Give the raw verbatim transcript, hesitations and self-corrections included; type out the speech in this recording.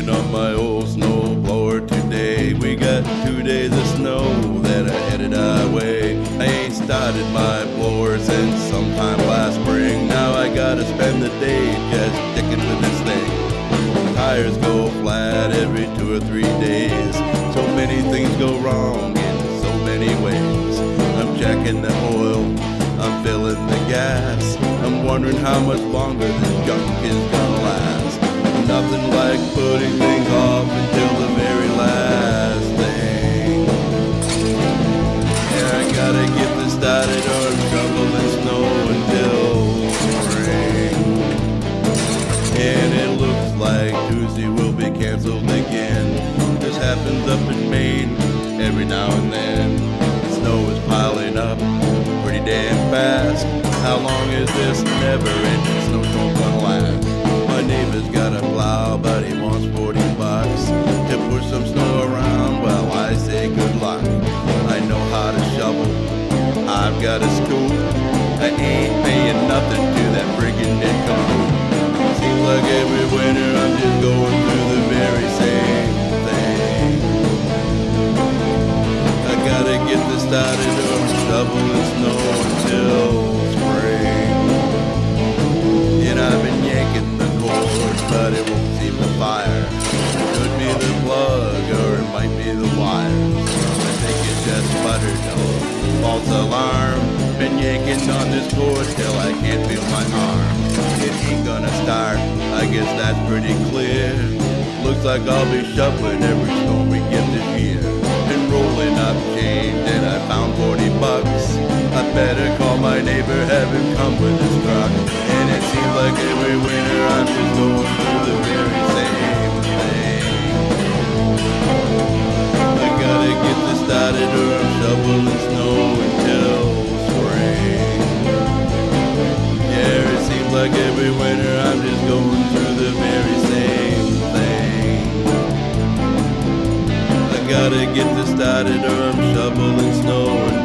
Working on my old snowblower today. We got two days of snow that are headed our way. I ain't started my blower since sometime last spring. Now I gotta spend the day just sticking with this thing. Tires go flat every two or three days. So many things go wrong in so many ways. I'm checking the oil, I'm filling the gas. I'm wondering how much longer this junk is gonna last. Nothing like putting things off until the very last thing. Yeah, I gotta get this started or I'm shoveling snow until spring. And it looks like Tuesday will be canceled again. This happens up in Maine every now and then. Snow is piling up pretty damn fast. How long is this never-ending snowstorm gonna last? My neighbor's got a plow, but he wants forty bucks to push some snow around. Well, I say good luck. I know how to shovel, I've got a scoop. I ain't paying nothing to that friggin' income. Seems like every winter I'm just going through the very same thing. I gotta get this started or I'm shoveling snow until spring. And I've been yanking the cord, but it won't seem to fire. It could be the plug or it might be the wires. I think it just sputtered, no false alarm. Been yanking on this cord till I can't feel my arm. It ain't gonna start, I guess that's pretty clear. Looks like I'll be shoveling every snow we get this year. Been rolling up change and I found forty bucks. I better call my neighbor, have him come with his truck. And it seems like every winter I'm just going through the very same thing. I gotta get this started or I'm shoveling snow until spring. Yeah, it seems like every winter I'm just going through the very same thing. I gotta get this started or I'm shoveling snow until